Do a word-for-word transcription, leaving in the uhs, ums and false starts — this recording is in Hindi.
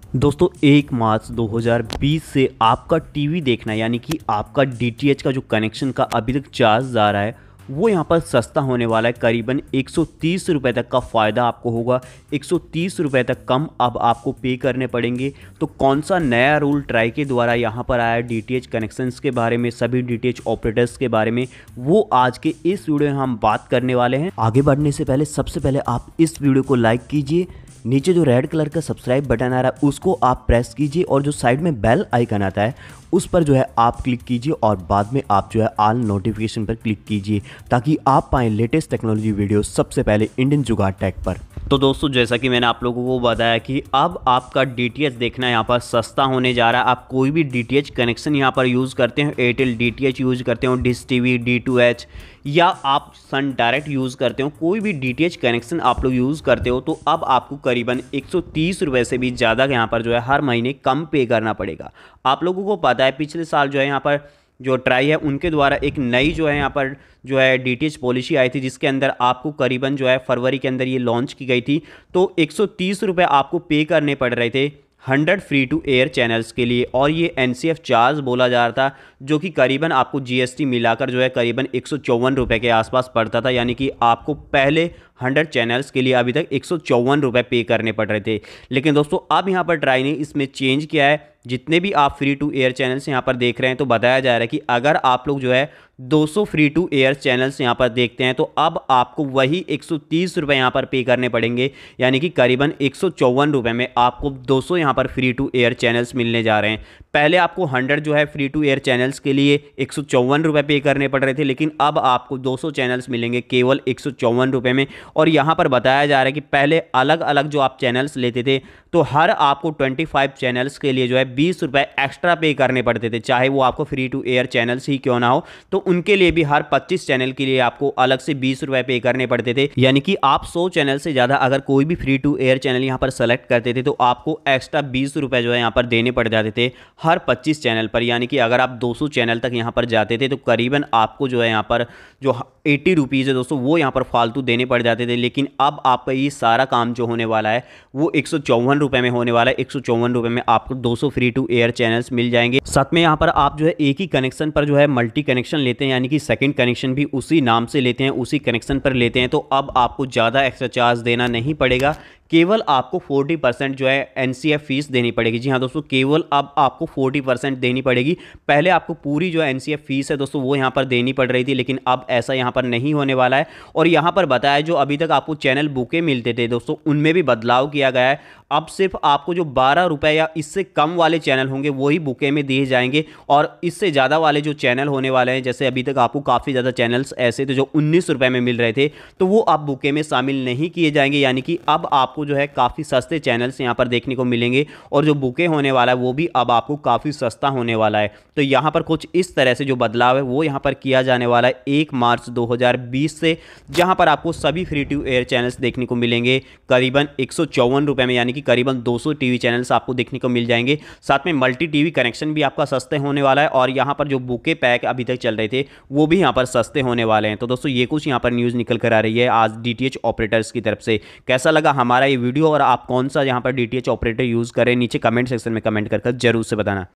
दोस्तों एक मार्च दो हज़ार बीस से आपका टीवी देखना यानी कि आपका डीटीएच का जो कनेक्शन का अभी तक चार्ज आ रहा है वो यहाँ पर सस्ता होने वाला है। करीबन एक सौ तीस रुपये तक का फ़ायदा आपको होगा। एक सौ तीस रुपये तक कम अब आपको पे करने पड़ेंगे। तो कौन सा नया रूल ट्राई के द्वारा यहाँ पर आया डीटीएच कनेक्शंस के बारे में, सभी डीटीएच ऑपरेटर्स के बारे में, वो आज के इस वीडियो में हम बात करने वाले हैं। आगे बढ़ने से पहले सबसे पहले आप इस वीडियो को लाइक कीजिए, नीचे जो रेड कलर का सब्सक्राइब बटन आ रहा है उसको आप प्रेस कीजिए और जो साइड में बेल आइकन आता है उस पर जो है आप क्लिक कीजिए और बाद में आप जो है ऑल नोटिफिकेशन पर क्लिक कीजिए ताकि आप पाएँ लेटेस्ट टेक्नोलॉजी वीडियो सबसे पहले इंडियन जुगाड़ टेक पर। तो दोस्तों जैसा कि मैंने आप लोगों को बताया कि अब आपका डीटीएच देखना यहाँ पर सस्ता होने जा रहा है। आप कोई भी डीटीएच कनेक्शन यहाँ पर यूज़ करते हैं, एयरटेल डीटीएच यूज़ करते हो, dish TV, D to H या आप सन डायरेक्ट यूज़ करते हो, कोई भी डीटीएच कनेक्शन आप लोग यूज़ करते हो तो अब आपको करीबन एक सौ तीस रुपये से भी ज़्यादा यहाँ पर जो है हर महीने कम पे करना पड़ेगा। आप लोगों को पता है पिछले साल जो है यहाँ पर जो ट्राई है उनके द्वारा एक नई जो है यहाँ पर जो है डीटीएच पॉलिसी आई थी जिसके अंदर आपको करीबन जो है फरवरी के अंदर ये लॉन्च की गई थी। तो एक सौ तीस रुपये आपको पे करने पड़ रहे थे hundred free to air channels के लिए और ये एनसीएफ चार्ज बोला जा रहा था जो कि करीबन आपको जीएसटी मिलाकर जो है करीबन एक सौ चौवन रुपये के आसपास पड़ता था। यानी कि आपको पहले हंड्रेड चैनल्स के लिए अभी तक एक सौ चौवन रुपये पे करने पड़ रहे थे। लेकिन दोस्तों अब यहाँ पर ट्राई ने इसमें चेंज किया है। जितने भी आप फ्री टू एयर चैनल्स यहाँ पर देख रहे हैं तो बताया जा रहा है कि अगर आप लोग जो है दो सौ फ्री टू एयर चैनल्स यहाँ पर देखते हैं तो अब आपको वही एक सौ तीस रुपये यहाँ पर पे करने पड़ेंगे। यानी कि करीबन एक सौ चौवन रुपये में आपको दो सौ यहाँ पर फ्री टू एयर चैनल्स मिलने जा रहे हैं। पहले आपको हंड्रेड जो है फ्री टू एयर चैनल्स के लिए एक सौ चौवन रुपये पे करने पड़ रहे थे, लेकिन अब आपको दो सौ चैनल्स मिलेंगे केवल एक सौ चौवन रुपये में। और यहाँ पर बताया जा रहा है कि पहले अलग अलग जो आप चैनल्स लेते थे तो हर आपको पच्चीस चैनल्स के लिए जो है बीस रुपये एक्स्ट्रा पे करने पड़ते थे, चाहे वो आपको फ्री टू एयर चैनल्स ही क्यों ना हो। तो उनके लिए भी हर पच्चीस चैनल के लिए आपको अलग से बीस रुपये पे करने पड़ते थे। यानी कि आप सौ चैनल से ज़्यादा अगर कोई भी फ्री टू एयर चैनल यहाँ पर सेलेक्ट करते थे तो आपको एक्स्ट्रा बीस रुपये जो है यहाँ पर देने पड़ जाते थे हर पच्चीस चैनल पर। यानी कि अगर आप दो सौ चैनल तक यहाँ पर जाते थे तो करीबन आपको जो है यहाँ पर जो अस्सी रुपीज़ है दोस्तों वो यहाँ पर फालतू देने पड़ जाते थे। लेकिन अब आपका ये सारा काम जो होने वाला है वो एक सौ चौवन रुपये में होने वाला है। एक सौ चौवन रुपये में आपको दो सौ फ्री टू एयर चैनल्स मिल जाएंगे। साथ में यहाँ पर आप जो है एक ही कनेक्शन पर जो है मल्टी कनेक्शन लेते हैं, यानी कि सेकंड कनेक्शन भी उसी नाम से लेते हैं, उसी कनेक्शन पर लेते हैं तो अब आपको ज़्यादा एक्स्ट्रा चार्ज देना नहीं पड़ेगा। केवल आपको चालीस परसेंट जो है एनसीएफ फीस देनी पड़ेगी। जी हाँ दोस्तों, केवल अब आपको चालीस परसेंट देनी पड़ेगी। पहले आपको पूरी जो एनसीएफ फीस है दोस्तों वो यहाँ पर देनी पड़ रही थी, लेकिन अब ऐसा यहाँ पर नहीं होने वाला है। और यहाँ पर बताया जो अभी तक आपको चैनल बुके मिलते थे दोस्तों उनमें भी बदलाव किया गया है। अब सिर्फ आपको जो बारह रुपये या इससे कम वाले चैनल होंगे वही बुके में दिए जाएंगे और इससे ज़्यादा वाले जो चैनल होने वाले हैं, जैसे अभी तक आपको काफ़ी ज़्यादा चैनल्स ऐसे थे जो उन्नीस रुपये में मिल रहे थे, तो वो अब बुके में शामिल नहीं किए जाएंगे। यानी कि अब आपको जो है काफ़ी सस्ते चैनल्स यहाँ पर देखने को मिलेंगे और जो बुके होने वाला है वो भी अब आपको काफ़ी सस्ता होने वाला है। तो यहाँ पर कुछ इस तरह से जो बदलाव है वो यहाँ पर किया जाने वाला है एक मार्च दो हज़ार बीस से, जहाँ पर आपको सभी फ्री टू एयर चैनल्स देखने को मिलेंगे करीबन एक सौ चौवन रुपये में। यानी कि करीबन दो सौ टीवी चैनल्स आपको देखने को मिल जाएंगे। साथ में मल्टी टीवी कनेक्शन भी आपका सस्ते होने वाला है और यहाँ पर जो बुके पैक अभी तक चल रहे थे वो भी यहाँ पर सस्ते होने वाले हैं। तो दोस्तों ये कुछ यहाँ पर न्यूज़ निकल कर आ रही है आज डीटीएच ऑपरेटर्स की तरफ से। कैसा लगा हमारा ये वीडियो और आप कौन सा यहाँ पर डीटीएच ऑपरेटर यूज़ करें, नीचे कमेंट सेक्शन में कमेंट कर जरूर से बताना।